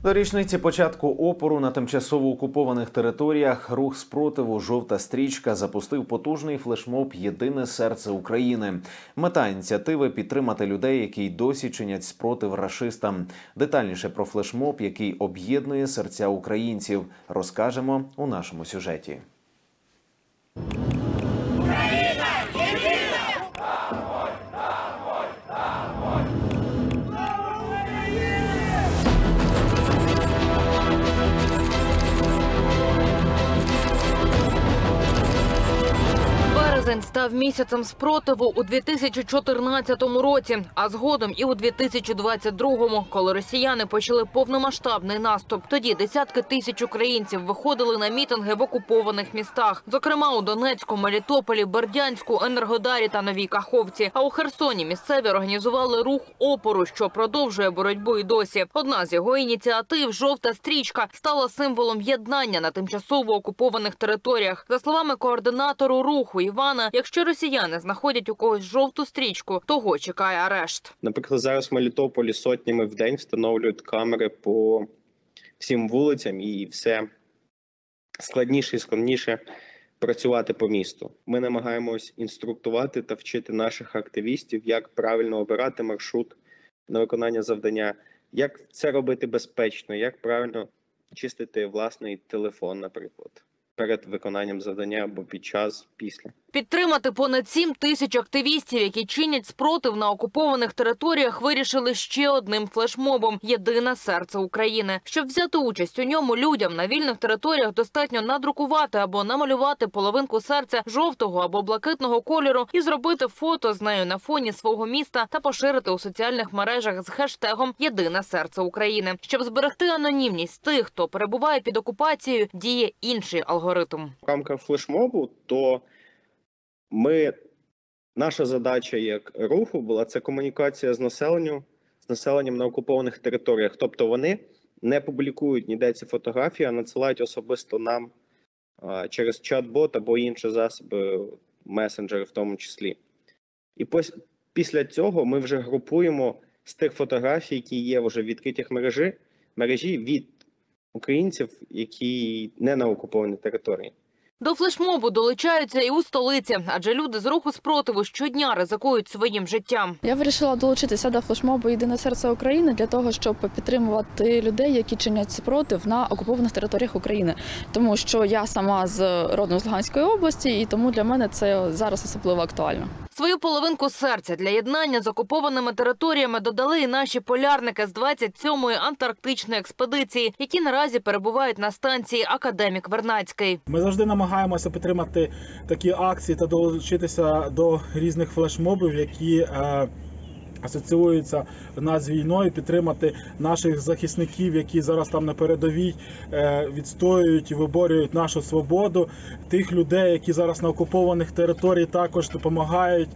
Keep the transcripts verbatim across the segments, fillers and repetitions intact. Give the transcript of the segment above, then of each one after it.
До річниці початку опору на тимчасово окупованих територіях рух спротиву «Жовта стрічка» запустив потужний флешмоб «Єдине серце України». Мета ініціативи – підтримати людей, які й досі чинять спротив рашистам. Детальніше про флешмоб, який об'єднує серця українців, розкажемо у нашому сюжеті. Березень став місяцем спротиву у дві тисячі чотирнадцятому році, а згодом і у дві тисячі двадцять другому, коли росіяни почали повномасштабний наступ. Тоді десятки тисяч українців виходили на мітинги в окупованих містах. Зокрема, у Донецьку, Мелітополі, Бердянську, Енергодарі та Новій Каховці. А у Херсоні місцеві організували рух опору, що продовжує боротьбу і досі. Одна з його ініціатив, «Жовта стрічка», стала символом єднання на тимчасово окупованих територіях. За словами координатору руху Івана, якщо росіяни знаходять у когось жовту стрічку, того чекає арешт. Наприклад, зараз в Мелітополі сотнями в день встановлюють камери по всім вулицям, і все складніше і складніше працювати по місту. Ми намагаємось інструктувати та вчити наших активістів, як правильно обирати маршрут на виконання завдання, як це робити безпечно, як правильно чистити власний телефон, наприклад, перед виконанням завдання або під час, після. Підтримати понад сім тисяч активістів, які чинять спротив на окупованих територіях, вирішили ще одним флешмобом «Єдине серце України». Щоб взяти участь у ньому, людям на вільних територіях достатньо надрукувати або намалювати половинку серця жовтого або блакитного кольору і зробити фото з нею на фоні свого міста та поширити у соціальних мережах з хештегом «Єдине серце України». Щоб зберегти анонімність тих, хто перебуває під окупацією, діє інший алгоритм. В рамках флешмобу, то Ми, наша задача як руху була це комунікація з населенням, з населенням на окупованих територіях. Тобто вони не публікують ніде ці фотографії, а надсилають особисто нам а, через чат-бот або інші засоби, месенджери в тому числі. І пос, після цього ми вже групуємо з тих фотографій, які є вже в відкритих мережі, мережі від українців, які не на окупованій території. До флешмобу долучаються і у столиці, адже люди з руху спротиву щодня ризикують своїм життям. Я вирішила долучитися до флешмобу «Єдине серце України» для того, щоб підтримувати людей, які чинять спротив на окупованих територіях України. Тому що я сама з родом з Луганської області, і тому для мене це зараз особливо актуально. Свою половинку серця для єднання з окупованими територіями додали і наші полярники з двадцять сьомої антарктичної експедиції, які наразі перебувають на станції «Академік Вернадський». Ми завжди намагаємося підтримати такі акції та долучитися до різних флешмобів, які е, асоціюються в нас з війною, підтримати наших захисників, які зараз там на передовій е, відстоюють і виборюють нашу свободу, тих людей, які зараз на окупованих територіях також допомагають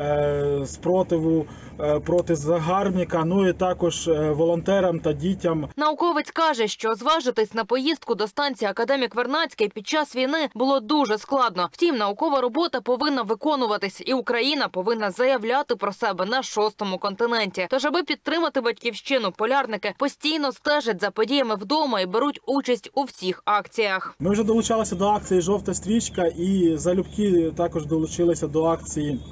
е, спротиву е, проти загарбника, ну і також е, волонтерам та дітям. Науковець каже, що зважитись на поїздку до станції «Академік Вернадський» під час війни було дуже складно. Втім, наукова робота повинна виконуватись, і Україна повинна заявляти про себе на шостому континенті. Тож, аби підтримати батьківщину, полярники постійно стежать за подіями вдома і беруть участь у всіх акціях. Ми вже долучалися до акції «Жовта стрічка» і залюбки також долучилися до акції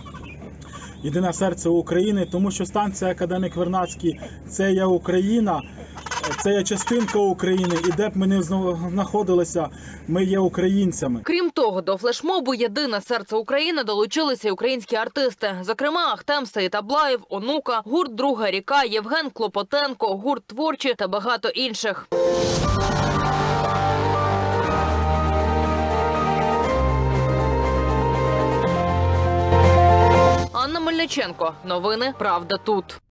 «Єдине серце України», тому що станція «Академік Вернадський» – це є Україна, це є частинка України, і де б ми не знаходилися, ми є українцями. Крім того, до флешмобу «Єдине серце України» долучилися й українські артисти. Зокрема, Ахтем Сеїтаблаєв, Онука, гурт «Друга ріка», Євген Клопотенко, гурт «Творчі» та багато інших. Анна Мельниченко. Новини «Правда тут».